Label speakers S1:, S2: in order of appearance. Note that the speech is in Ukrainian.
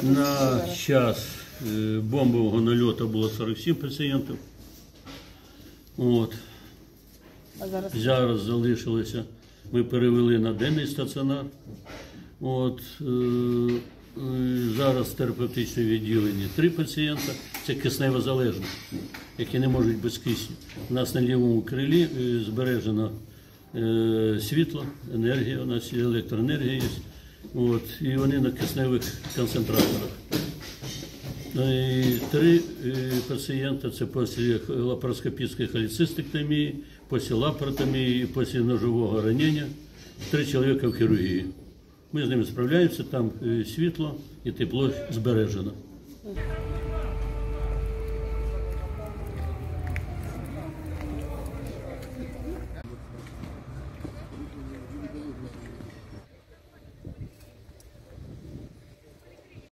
S1: На час бомбового нальоту було 47 пацієнтів. От.
S2: А зараз?
S1: Зараз залишилося, ми перевели на денний стаціонар. От, зараз в терапевтичному відділенні 3 пацієнта, це киснево залежні, які не можуть без кисню. У нас на лівому крилі збережено світло, енергія, у нас є електроенергія є. От, і вони на кисневих концентраторах. І 3 пацієнти це після лапароскопічної холецистектомії, після лапаротомії, після ножового ранення. 3 чоловіка в хірургії. Ми з ними справляємося, там світло і тепло збережено.